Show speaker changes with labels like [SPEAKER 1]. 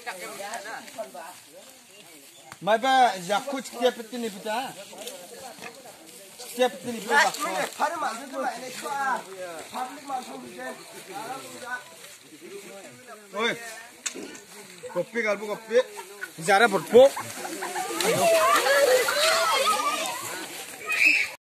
[SPEAKER 1] 마이바 야쿠 치케프티니 부자. 치케프티니 부자.
[SPEAKER 2] 파는 만들지 마. 내 차. 파블릭만 성주제.
[SPEAKER 1] 오이. 커피 갈부 커피. 자라 버포.